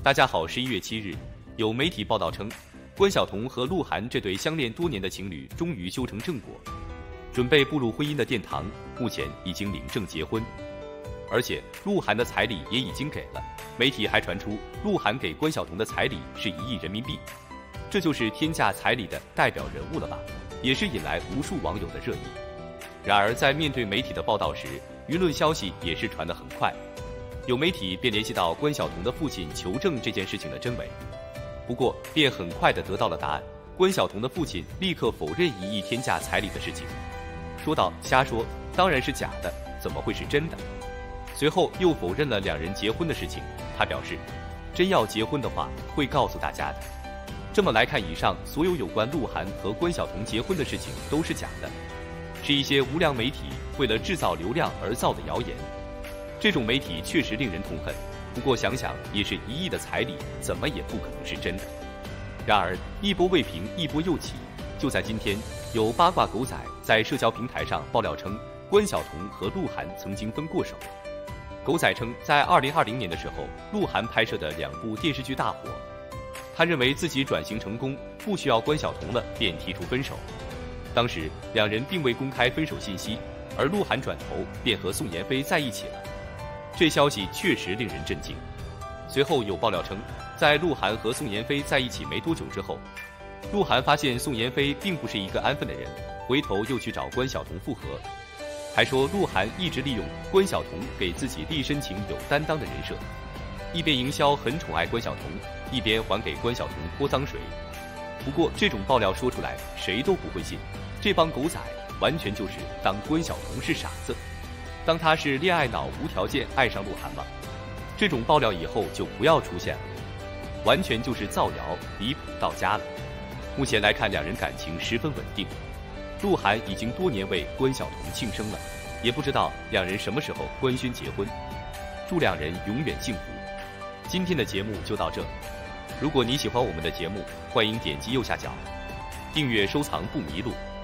大家好，11月7日，有媒体报道称，关晓彤和鹿晗这对相恋多年的情侣终于修成正果，准备步入婚姻的殿堂，目前已经领证结婚，而且鹿晗的彩礼也已经给了。媒体还传出，鹿晗给关晓彤的彩礼是1亿人民币，这就是天价彩礼的代表人物了吧？也是引来无数网友的热议。然而，在面对媒体的报道时，舆论消息也是传得很快。有媒体便联系到关晓彤的父亲求证这件事情的真伪，不过便很快地得到了答案。关晓彤的父亲立刻否认1亿天价彩礼的事情，说道：“瞎说，当然是假的，怎么会是真的？”随后又否认了2人结婚的事情，他表示，真要结婚的话会告诉大家的。这么来看，以上所有有关鹿晗和关晓彤结婚的事情都是假的，是一些无良媒体为了制造流量而造的谣言。这种媒体确实令人痛恨，不过想想也是1亿的彩礼，怎么也不可能是真的。然而一波未平，一波又起。就在今天，有八卦狗仔在社交平台上爆料称，关晓彤和鹿晗曾经分过手。狗仔称，在2020年的时候，鹿晗拍摄的2部电视剧大火，他认为自己转型成功，不需要关晓彤了，便提出分手。当时2人并未公开分手信息，而鹿晗转头便和宋妍霏在一起了。这消息确实令人震惊。随后有爆料称，在鹿晗和宋妍霏在一起没多久之后，鹿晗发现宋妍霏并不是一个安分的人，回头又去找关晓彤复合，还说鹿晗一直利用关晓彤给自己立深情有担当的人设，一边营销很宠爱关晓彤，一边还给关晓彤泼脏水。不过这种爆料说出来谁都不会信，这帮狗仔完全就是当关晓彤是傻子，当他是恋爱脑无条件爱上鹿晗吗？这种爆料以后就不要出现了，完全就是造谣，离谱到家了。目前来看，2人感情十分稳定，鹿晗已经多年为关晓彤庆生了，也不知道2人什么时候官宣结婚，祝2人永远幸福。今天的节目就到这，如果你喜欢我们的节目，欢迎点击右下角订阅收藏不迷路。